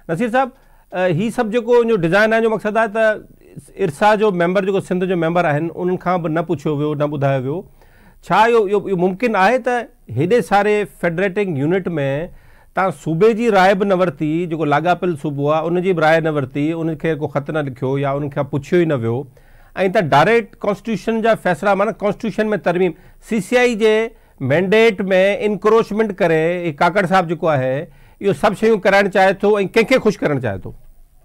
नसीर साहब, ही सब जो डिज़ाइन आहे जो मक़सदु आहे त इरसा जो मेंबर जो सिंध जो मेंबर आहिनि उन्हनि खां बि न पुछियो वियो, न ॿुधायो वियो। छा इहो मुमकिन आहे त हेॾे सारे फेडरेटिंग यूनिट में तव्हां सूबे जी राय बि न वरिती, जेको लाॻापियल सूबो आहे उनजी बि राय न वरिती, उनखे को ख़त न लिखियो या उनखां पुछियो ई न वियो, ऐं त डायरेक्ट कॉन्स्टिट्यूशन जा फ़ैसिला, माना कॉन्स्टिट्यूशन में तरमीम CCI जे मैंडेट में इंक्रोचमेंट करे काकड़ साहब जेको आहे इहो सभु शयूं कराइणु चाहे थो ऐं कंहिंखे ख़ुशि करणु चाहे थो?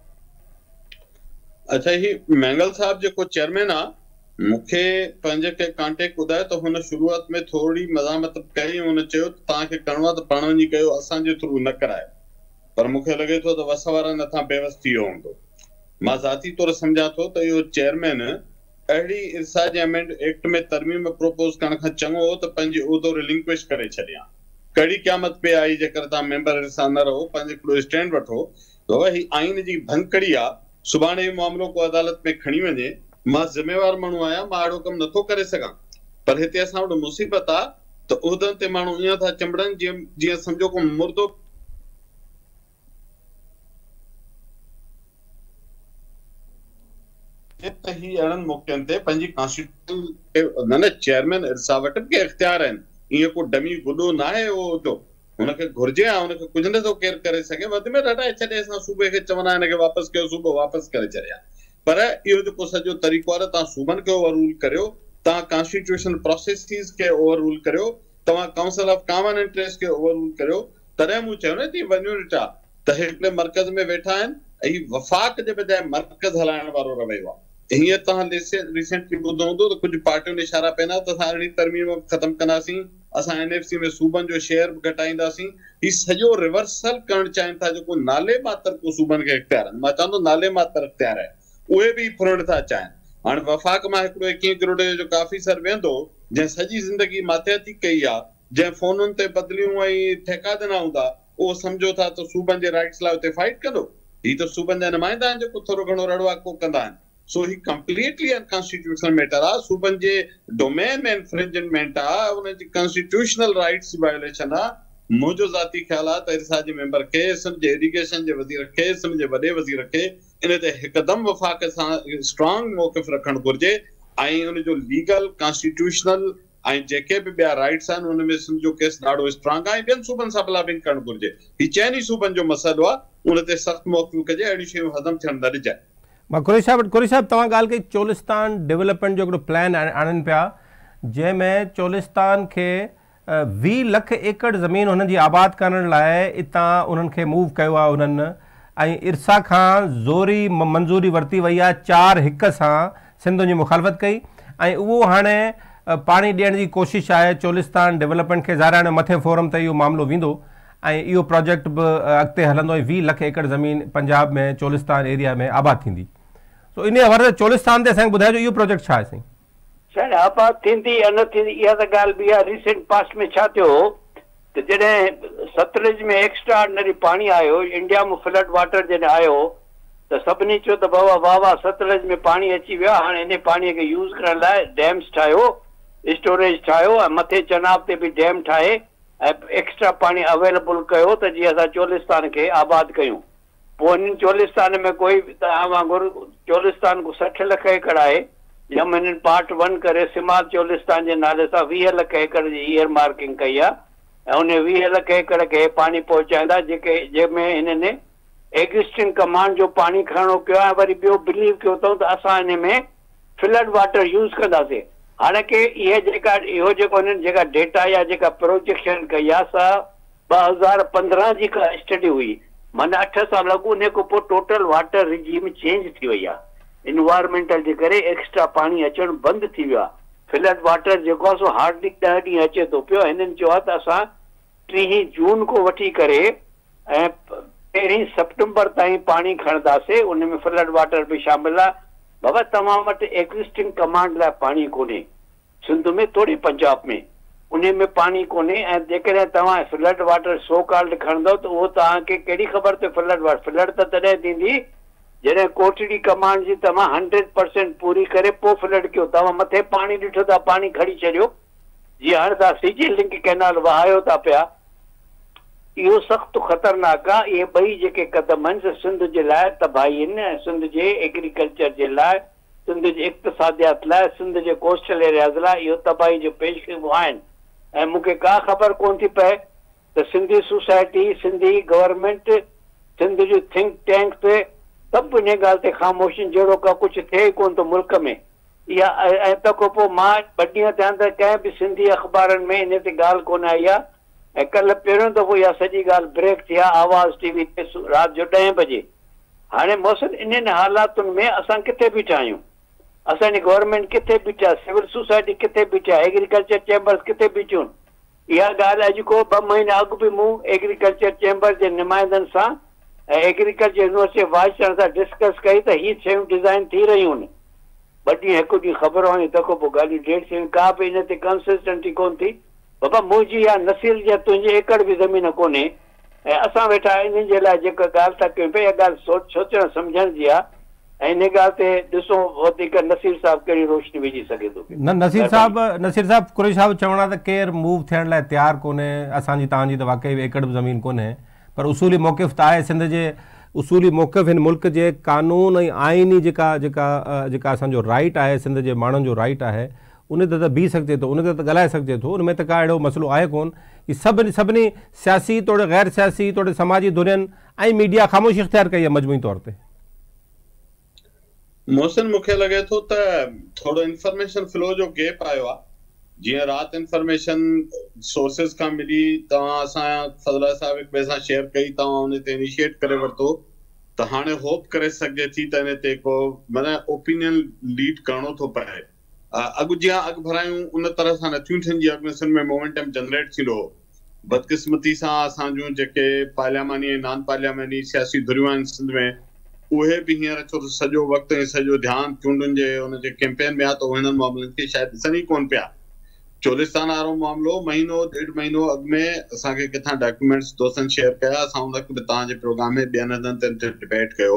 अच्छा, ही मैंगल साहब जेको चेयरमैन आहे, मूंखे पंहिंजे के कांटेक्ट ॿुधायो त हुन शुरूआत में थोरी मज़ामत कई। हुन चयो त तव्हांखे करिणो आहे त पाण वञी कयो, असांजे थ्रू न कराए। पर मूंखे लॻे थो त वस वारा नथा बेवस थी वियो हूंदो। मां ज़ाती तौर सम्झां थो त इहो चेयरमैन अहिड़ी इरसा जे एक्ट में तरमीम प्रोपोज करण खां चङो हो त पंहिंजी उहिदो रिलिंक्विश करे छॾियां। कड़ी क़यामत पे आई जेकर तव्हां मेंबर इरसा न रहो, पंहिंजे हिकिड़ो स्टैंड वठो। ही आइन जी भंकड़ी आहे, सुभाणे इहो मामिलो को अदालत में खणी वञे। मां ज़िम्मेवार माण्हू आहियां, मां अहिड़ो कमु नथो करे सघां। पर हिते असां वटि मुसीबत आहे त उहिदनि ते माण्हू ईअं था चिंबड़नि जीअं सम्झो को मुर्दो ही अहिड़नि मौक़नि ते पंहिंजी कॉन्स्टिट्यूशन न चेयरमैन इरसा वटि बि इख्तियार आहिनि। ईअं को डमी गुॾो न आहे उहिदो, हुनखे घुर्जे आहे, हुनखे कुझु नथो केरु करे सघे। वधि में रटाए छॾे असां सूबे खे चवंदा हिनखे वापसि कयो, सूबो वापसि करे छॾिया। पर इहो जेको सॼो तरीक़ो आहे, तव्हां सूबनि खे ओवर रूल करियो, तव्हां कॉन्स्टिट्यूशन प्रोसेसिस खे ओवर रूल करियो, तव्हां काउंसिल ऑफ कॉमन इंटरेस्ट खे ओवर रूल करियो। तॾहिं मूं चयो न त वञो ॾिठा त हिकिड़े मर्कज़ में वेठा आहिनि ऐं वफ़ाक़ जे बजाए मर्कज़ हलाइण वारो रवैयो आहे। हीअं तव्हां रिसेंटली ॿुधो हूंदो त कुझु पार्टियुनि इशारा पवंदा त असां अहिड़ी तरमीम ख़तमु कंदासीं, असां NFC में सूबनि जो शेयर बि घटाईंदासीं। ही सॼो रिवर्सल करणु चाहिनि था, जेको नाले मात्र को सूबनि खे इख्तियार आहिनि। मां चवंदो नाले मात्र इख्तियार आहे, उहे बि फुरण था चाहिनि। हाणे वफ़ाक़ मां हिकिड़ो 21 करोड़ जो ऑफिसर वेंदो जंहिं सॼी ज़िंदगी माथियाती कई आहे, जंहिं फ़ोनुनि ते बदिलियूं ऐं ठेका ॾिना हूंदा, उहो सम्झो था त सूबनि जे राइट्स लाइ उते फाइट कंदो। ही त सूबनि जा नुमाइंदा आहिनि जेको थोरो घणो रड़वाको कंदा आहिनि। सो ही कंप्लीटली अनकॉन्स्टिट्यूशनल मैटर आहे, सूबनि जे डोमेन में इन्फ्रिंजमेंट आहे, उन जी कॉन्स्टिट्यूशनल राइट्स जी वायोलेशन आहे। मुंहिंजो ज़ाती ख़्यालु आहे त इरसा जे मेंबर खे, सिंध जे इरिगेशन जे वज़ीर खे, सिंध जे वॾे वज़ीर खे इन ते हिकदमि वफ़ाक़ सां स्ट्रॉन्ग मौक़िफ़ रखणु घुरिजे ऐं उन जो लीगल कॉन्स्टिट्यूशनल ऐं जेके बि ॿिया राइट्स आहिनि उन में सिंध जो केस ॾाढो स्ट्रॉन्ग आहे। ॿियनि सूबनि सां लॉबिंग करणु घुरिजे। ही चइनि ई सूबनि जो मसइलो आहे, उन ते सख़्तु मौक़िफ़ कजे, अहिड़ियूं शयूं हज़म थियण न ॾिजाए। मां कुरैशी साहब तव्हां ॻाल्हि कई चोलिस्तान डेवलपमेंट जो हिकिड़ो प्लान आणनि पिया, जंहिंमें चोलिस्तान खे 20 लख एकड़ ज़मीन हुननि जी आबाद करण लाइ इतां उन्हनि खे मूव कयो आहे उन्हनि, ऐं इरसा खां ज़ोरी मंज़ूरी वरिती वई आहे। 4-1 सां सिंध जी मुखालफ़त कई ऐं उहो हाणे पाणी ॾियण जी कोशिशि आहे चोलिस्तान डेवलपमेंट खे। ज़ाहिर आहे मथे फोरम ते इहो मामिलो वेंदो ऐं इहो प्रोजेक्ट बि अॻिते हलंदो ऐं 20 लख एकड़ ज़मीन पंजाब में चोलिस्तान एरिया में आबाद थींदी। सो इन हवाले सां चोलिस्तान ते असांखे ॿुधाइजो इहो प्रोजेक्ट छा आहे साईं? साईं आबाद थींदी या न थींदी इहा त ॻाल्हि बि आहे। रीसेंट पास्ट में छा थियो त जॾहिं सतलुज में एक्स्ट्रा ऑर्डिनरी पाणी आयो, इंडिया में फ्लड वाटर जॾहिं आयो त सभिनी चयो त बाबा वाह वाह सतलुज में पाणी अची वियो आहे, हाणे इन पाणीअ खे यूज़ करण लाइ डैम्स ठाहियो, स्टोरेज ठाहियो ऐं मथे चनाब ते बि डैम ठाहे ऐं एक्स्ट्रा पाणी अवेलेबल कयो त जीअं असां चोलिस्तान खे आबाद कयूं। पोइ हिननि चोलिस्तान में कोई तव्हां वांगुरु चोलिस्तान को 60 लख एकड़ आहे, जंहिंमें हिननि पार्ट 1 करे सिमात चोलिस्तान जे नाले सां 20 लख एकड़ जी ईयर मार्किंग कई आहे ऐं उन 20 लख एकड़ खे पाणी पहुचाईंदा, जंहिंमें हिननि एग्जिस्टिंग कमांड जो पाणी खणणो पियो आहे। वरी ॿियो बिलीव कयो अथऊं त असां हिन में फ्लड वाटर यूज़ कंदासीं। हालांकि इहो जेको हिननि जेका डेटा या जेका प्रोजेक्शन कई आहे सा 2015 जी का स्टडी हुई, माना 8 साल अॻु। उन खां पोइ टोटल वाटर रिजीम चेंज थी वई आहे, इन्वायरमेंटल जे करे एक्स्ट्रा पाणी अचणु बंदि थी वियो आहे। फ्लड वाटर जेको आहे सो हार्डली 10 ॾींहं अचे थो पियो। हिननि चयो आहे त असां 30 जून को वठी करे ऐं 13 सितंबर ताईं पाणी खणंदासीं, उन में फ्लड वाटर बि शामिल आहे। बाबा तव्हां वटि एग्जिस्टिंग कमांड लाइ पाणी कोन्हे, सिंध में थोड़ी पंजाब में, उन में पाणी कोन्हे। ऐं जेकॾहिं तव्हां फ्लड वाटर सो कॉल्ड खणंदव त उहो तव्हांखे कहिड़ी ख़बर ते फ्लड त तॾहिं थींदी जॾहिं कोटड़ी कमांड जी तव्हां 100% पूरी करे पोइ फ्लड कयो। तव्हां मथे पाणी ॾिठो था, पाणी खणी छॾियो। जीअं हाणे तव्हां सीजी लिंक कैनाल वहायो था पिया, इहो सख़्तु ख़तरनाक आहे। इहे ॿई जेके क़दम आहिनि सिंध जे लाइ तबाही आहिनि ऐं सिंध जे एग्रीकल्चर जे लाइ, सिंध जे इक़्तिसादियात लाइ, सिंध जे कोस्टल एरियाज़ लाइ इहो तबाही जो पेशकू आहिनि। ऐं मूंखे का ख़बर कोन थी पए त सिंधी सोसाइटी, सिंधी गवर्नमेंट, सिंध जो थिंक टैंक ते सभु इन ॻाल्हि ते ख़ामोश आहिनि जहिड़ो का कुझु थिए कोन थो मुल्क में। इहा ऐं तंहिंखां पोइ मां 2 ॾींहं थिया त कंहिं बि सिंधी अख़बारनि में इन ते ॻाल्हि कोन आई आहे। ऐं कल्ह पहिरियों दफ़ो इहा सॼी ॻाल्हि ब्रेक थी आहे आवाज़ टीवी ते राति जो 10 बजे। हाणे मौसम इन्हनि हालातुनि में असां किथे बीठा आहियूं? असांजी गवर्नमेंट किथे बीठी आहे? सिविल सोसाइटी किथे बीठी आहे? एग्रीकल्चर चैम्बर्स किथे बीठियूं? इहा ॻाल्हि अॼु को 2 महीना अॻु बि मूं एग्रीकल्चर चैम्बर जे नुमाइंदनि सां ऐं एग्रीकल्चर यूनिवर्सिटी वाइस चांसलर सां डिस्कस कई त हीअ शयूं डिज़ाइन थी रहियूं आहिनि। 2 ॾींहं 1 ॾींहुं ख़बर हुई तंहिंखां पोइ ॻाल्हियूं डेट थियूं, का बि इन ते कंसिस्टेंसी कोन थी। बाबा मुंहिंजी या नसीर जे तुंहिंजे एकड़ बि ज़मीन कोन्हे ऐं असां वेठा इन जे लाइ जेका ॻाल्हि था कयूं पिया, इहा ॻाल्हि सोचण सम्झण जी आहे। ऐं इन ॻाल्हि ते ॾिसो वधीक नसीर साहिब कहिड़ी रोशनी विझी सघे थो। न नसीर साहिब कुरैशी साहिब चवण आहे त केरु मूव थियण लाइ तयारु कोन्हे। असांजी तव्हांजी त वाक़ई एकड़ बि ज़मीन कोन्हे, पर उसूली मौक़िफ़ त आहे। सिंध जे उसूली मौक़िफ़ हिन मुल्क जे कानून ऐं आइनी जेका असांजो राइट आहे, सिंध जे माण्हुनि जो राइट आहे, उन ते त बीह सघिजे थो, उन ते त ॻाल्हाए सघिजे थो। उन में त का अहिड़ो मसइलो आहे कोन। ही सभिनी सियासी तोड़े गैर सियासी तोड़े समाजी धुरियुनि ऐं मीडिया ख़ामोशी इख़्तियार कई आहे मजमूई तौर ते। मोहसिन मूंखे लॻे थो त थोरो इंफॉर्मेशन फ्लो जो गैप आयो आहे। जीअं राति इंफॉर्मेशन सोर्सेस खां मिली, तव्हां असां फज़ला साहिब हिक ॿिए सां शेयर कई, तव्हां उन ते इनिशिएट करे वरितो, त हाणे होप करे सघिजे थी त इन ते को माना ओपिनियन लीड करणो थो पए। अॻु जीअं अॻु भरायूं उन तरह सां नथियूं थियनि जीअं अॻु में सिंध में मोमेंटम जनरेट थींदो हो। बदकिस्मती सां असांजूं जेके पार्लियामानी ऐं नॉन पार्लियामानी सियासी धुरियूं आहिनि सिंध में, उहे बि हींअर छो त सॼो वक़्तु ऐं सॼो ध्यानु चूंडुनि जे उनजे कैंपेन में आहे, त हिननि मामलनि खे शायदि ॾिसनि ई कोन पिया। चोलिस्तान वारो मामिलो 1-1.5 महीनो अॻु में असांखे किथां डॉक्यूमेंट्स दोस्तनि शेयर कया, असां उन वक़्तु बि तव्हांजे प्रोग्राम में ॿियनि हंधनि ते डिबेट कयो।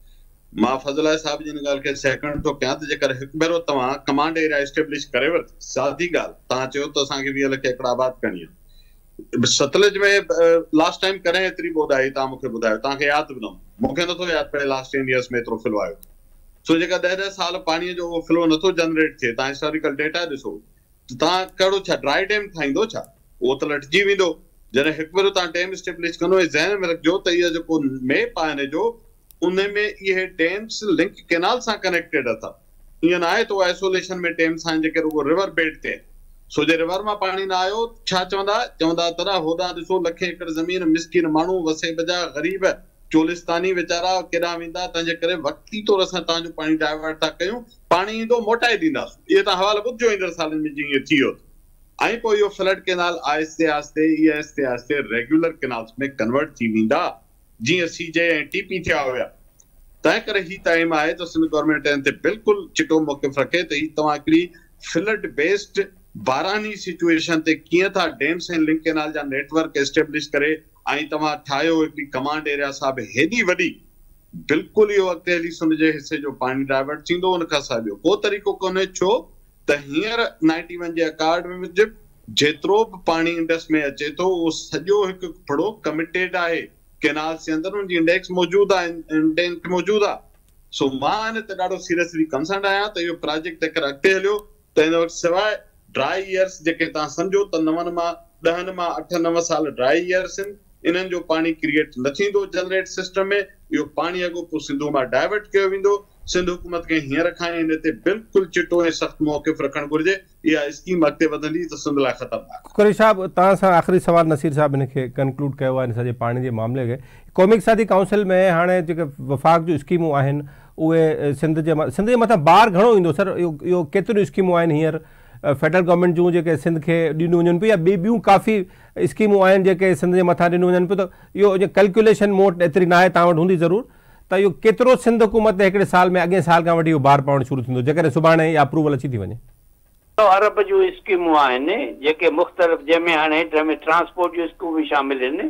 मां फज़ला साहिब जी इन ॻाल्हि खे सेकंड थो कयां त जेकर हिकु भेरो तव्हां कमांड एरिया एस्टेब्लिश करे वरिती, सादी ॻाल्हि, तव्हां चयो त असांखे 20 लख एकड़ आबाद करणी आहे। सतलुज में लास्ट टाइम कॾहिं एतिरी ॿोॾ आई तव्हां मूंखे ॿुधायो? तव्हांखे यादि बि न, मूंखे नथो यादि पए लास्ट 10 इयर्स में एतिरो फ्लो आयो। सो जेका 10 साल पाणीअ जो उहो फ्लो नथो जनरेट थिए, तव्हां हिस्टोरिकल डेटा ॾिसो, तव्हां कहिड़ो छा ड्राई डैम ठाहींदो छा? उहो त लटिजी वेंदो। जॾहिं हिकु भेरो तव्हां डैम एस्टेब्लिश कंदो, ज़हन में रखिजो त इहो जेको मैप आहे हिन जो, उन में इहे डैम्स लिंक कैनाल सां कनेक्टेड अथव। ईअं न आहे त उहे आइसोलेशन में डैम्स आहिनि जेके रुगो रिवर बेड ते। सो जे रिवर मां पाणी न आयो, छा चवंदा त होॾां ॾिसो लखे एकड़ ज़मीन, मिसकिन माण्हू, वसे बजा गरीब चोलिस्तानी वीचारा केॾां वेंदा, तंहिंजे करे वक़्ती तौर सां तव्हांजो पाणी डाइवर्ट था कयूं, पाणी ईंदो मोटाए ॾींदासीं। इहे तव्हां हवाला ॿुधिजो ईंदड़ सालनि में जीअं थी वियो। ऐं पोइ इहो फ्लड कैनाल आहिस्ते आहिस्ते रेगुलर कैनाल्स में कन्वर्ट थी वेंदा, जीअं सीजे ऐं टीपी थिया हुया। तंहिं करे ही टाइम आहे त सिंध गवर्नमेंट इन ते बिल्कुलु चिटो मौक़िफ़ रखे त ही तव्हां हिकिड़ी फ्लड बेस्ड बारानी सिचुएशन ते कीअं था डैम्स ऐं लिंक कैनाल जा नेटवर्क एस्टेब्लिश करे ऐं तव्हां ठाहियो हिकिड़ी कमांड एरिया साहिब हेॾी वॾी, बिल्कुलु इहो अॻिते हली सिंध जे हिसे जो पाणी डाइवर्ट थींदो। उन खां सवाइ ॿियो को तरीक़ो कोन्हे, छो त हींअर 91 जे अकार्ड में जेतिरो बि पाणी इंडस में अचे थो, उहो सॼो हिकु फड़ो कमिटेड आहे कैनाल्स जे अंदरि, उनजी इंडेक्स मौजूदु आहे, इंडेक्स मौजूदु आहे। सो मां हिन ते ॾाढो सीरियसली कंसर्न आहियां त इहो प्रोजेक्ट अगरि अॻिते हलियो त हिन वक़्तु सवाइ ड्राई ईयर्स जेके तव्हां सम्झो त 9 मां 10 मां 8-9 साल ड्राई ईयर्स आहिनि, इन्हनि जो पाणी क्रिएट न थींदो जनरेट सिस्टम में, इहो पाणी अॻो पोइ सिंधु मां डाइवर्ट कयो वेंदो। सिंध हुकूमत खे हींअर खां हिन ते बिल्कुलु चिटो ऐं सख़्तु मौक़िफ़ रखणु घुरिजे। इहा स्कीम अॻिते वधंदी त सिंध लाइ ख़तरनाक। कुरैशी साहिब, तव्हां सां आख़िरी सवाल नसीर साहिब हिन खे कंक्लूड कयो आहे, हिन सॼे पाणी जे मामले खे। क़ौमी इक़्तिसादी काउंसिल में हाणे जेके वफ़ाक़ जूं स्कीमूं आहिनि, उहे सिंध जे मथां बार घणो ईंदो सर? इहो केतिरियूं स्कीमूं आहिनि हींअर फेडरल गवर्नमेंट जूं जेके सिंध खे ॾिनियूं वञनि पियूं, या ॿियूं काफ़ी स्कीमूं आहिनि जेके सिंध जे मथां ॾिनियूं वञनि पियूं? त इहो कैलकुलेशन मूं वटि एतिरी न आहे, तव्हां वटि हूंदी ज़रूरु, त इहो केतिरो सिंध हुकूमत हिकिड़े साल में अॻे साल खां वठी इहो बार पवणु शुरू थींदो जेकॾहिं सुभाणे इहा अप्रूवल अची थी वञे? अरब जूं स्कीमूं आहिनि जेके मुख़्तलिफ़, जंहिंमें हाणे ट्रांसपोर्ट जूं स्कीमूं बि शामिल आहिनि,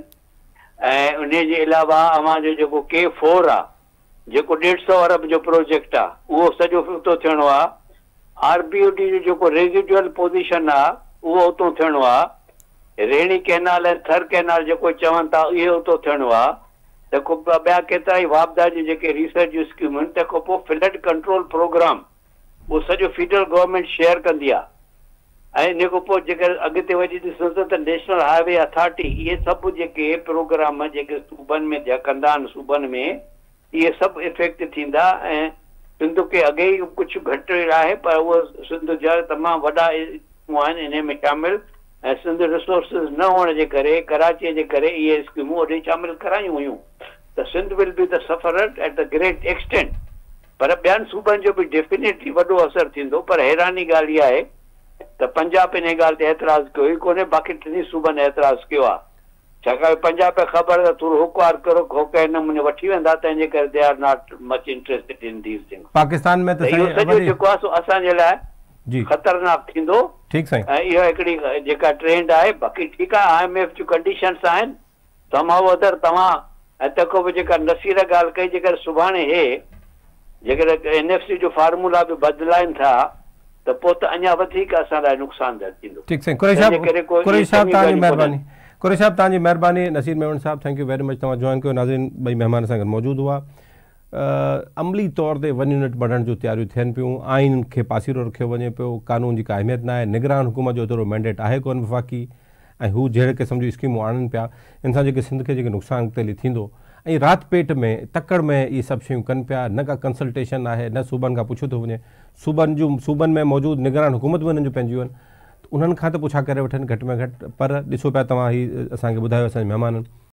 ऐं उन जे अलावा अव्हांजो जेको K4 आहे, जेको 150 अरब जो प्रोजेक्ट आहे, उहो सॼो फिफ्तो थियणो आहे। RBOD जो जेको रेजिडुअल पोज़ीशन आहे, उहो उतो थियणो आहे। रेणी कैनाल ऐं थर कैनाल जेको चवनि था इहो थो थियणो आहे। तंहिंखां पोइ ॿिया केतिरा ई वापदा जी जेके रिसर्च जूं स्कीमूं आहिनि, तंहिंखां पोइ फ्लड कंट्रोल प्रोग्राम उहो सॼो फेडरल गवर्नमेंट शेयर कंदी आहे। ऐं इन खां पोइ जेकर अॻिते वञी ॾिसूं त नेशनल हाईवे अथॉरिटी इहे सभु जेके प्रोग्राम जेके सूबनि में कंदा आहिनि, सूबनि में इहे सभु इफेक्ट थींदा। ऐं सिंध खे अॻे ई कुझु घटि आहे, पर उहो सिंध जा तमामु वॾा आहिनि इन में शामिल। ऐं सिंध रिसोर्सिस न हुअण जे करे, कराचीअ जे करे इहे स्कीमूं ओॾे शामिल करायूं हुयूं। त Sindh will be the sufferer at the great extent. पर ॿियनि सूबनि जो बि डेफिनेटली वॾो असरु थींदो। पर हैरानी ॻाल्हि इहा आहे त पंजाब इन ॻाल्हि ते एतिराज़ कयो ई कोन्हे, बाक़ी टिनी सूबनि एतिराज़ कयो आहे। छाकाणि पंजाब खे ख़बर आहे त थोरो हुकवार करो खोके नमूने वठी वेंदा, तंहिंजे करे they are not much interested in these things. Pakistan में इहो सॼो जेको आहे सो असांजे लाइ ख़तरनाक थींदो। ठीक साईं। ऐं इहा हिकिड़ी जेका ट्रेंड आहे, बाक़ी ठीकु आहे IMF जूं कंडीशन्स आहिनि तमामु अदर तव्हां। ऐं तंहिंखां पोइ जेका नसीर ॻाल्हि कई, जेकर सुभाणे हे जेकर NFC जो फार्मूला बि बदिलाइनि था त पोइ त अञा वधीक असां लाइ नुक़सानदेह थींदो। ठीक साईं। कुरैशी साहब तव्हांजी महिरबानी। कुरैशी साहब तव्हांजी महिरबानी। नसीर मेमन साहब थैंक यू वेरी मच, तव्हां जॉइन कयो। नाज़रीन ॿई महिमान सां गॾु मौजूदु हुआ। अमली तौर ते 1 यूनिट बढ़ण जूं तयारियूं थियनि पियूं, आइन खे पासीरो रखियो वञे पियो, कानून जी का अहमियत न आहे, निगरान हुकूमत जो एतिरो मैंडेट आहे कोन वफ़ाक़ी, ऐं हू जहिड़े क़िस्म जूं स्कीमूं आणनि पिया, इन सां जेके सिंध खे जेके नुक़सान तैली थींदो। ऐं राति पेट में तकड़ में इहे सभु शयूं कनि पिया। न का कंसल्टेशन आहे, न सूबनि खां पुछियो थो वञे। सूबनि में मौजूदु निगरान हुकूमत बि उन्हनि जूं पंहिंजियूं आहिनि, उन्हनि खां त पुछा करे वठनि घटि में घटि। पर ॾिसो पिया तव्हां ही असांखे ॿुधायो असांजे महिमाननि